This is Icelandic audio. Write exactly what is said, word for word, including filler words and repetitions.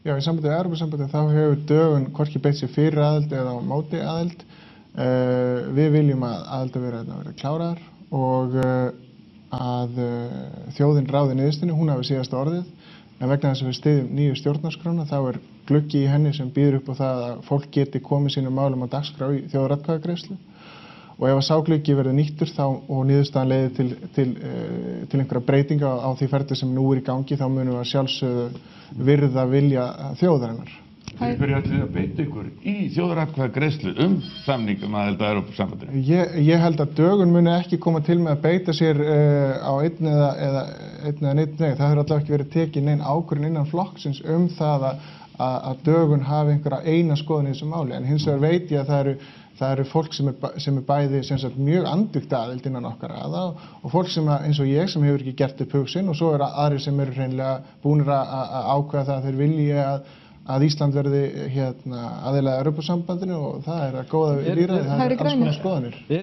Já, í sambandi við Evrópusambandið þá hefur dögun hvorki beitt sér fyrir aðild eða á móti aðild. Uh, við viljum að aðildarviðræðurnar verði klárar og uh, að uh, þjóðin ráði niðurstöðunni, hún hafi síðasta orðið. En vegna þess að við styðjum nýju stjórnarskrána þá er gluggi í henni sem býður upp á það að fólk geti komið sínum málum á dagskrá í þjóðaratkvæðagreiðslu. Og ef að sá gluggi verður nýttur þá og niðurstaðan leiðir til, til, uh, til einhverja breytinga á, á því ferli sem nú er í gangi, þá munum við að sjálfsögðu virða vilja þjóðarinnar. Þeir byrja allir að beita ykkur í þjóðaratkvæðagreiðslu um samning um aðild að Evrópusambandinu. Ég, ég held að dögun muni ekki koma til með að beita sér uh, á einn eða, eða, einn eða neitt neitt. Það hefur allavega ekki verið tekið neinn ákvörðun innan flokksins um það að, að, að dögun hafi einhverja eina skoðun í þessu máli. En hins vegar veit ég að það eru Það eru fólk sem er, sem er bæði sem sagt, mjög andvígt aðild innan okkar aða og fólk sem að, eins og ég sem hefur ekki gert upp hug sinn og svo eru aðrir sem eru hreinlega búnir að ákveða það að þeir vilji að, að Ísland verði hérna, aðilaði að Evrópusambandinu og það er að góða lýðræði, það er alls konar skoðanir.